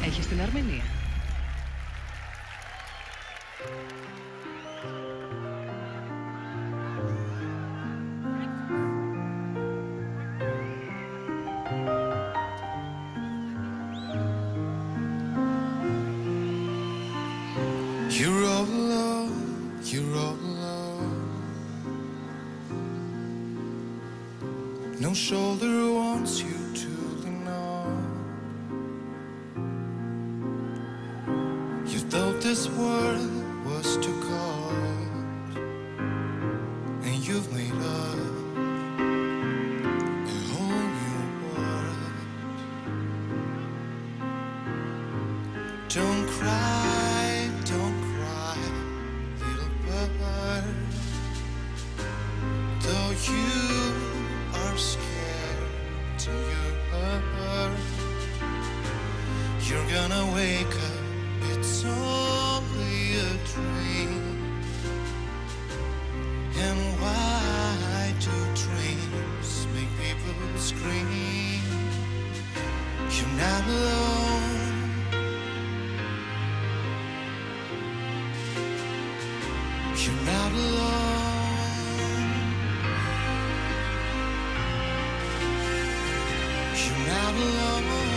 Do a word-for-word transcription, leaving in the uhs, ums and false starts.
έχει στην Αρμενία. You're all alone, you're all alone. No shoulder wants you to lean on. You thought this world was too cold, and you've made up a whole new world. Don't cry, don't cry, little bird. Though you are scared to your heart, you're gonna wake up, it's only a dream. And why do dreams make people scream? You're not alone. You're not alone. You're not alone.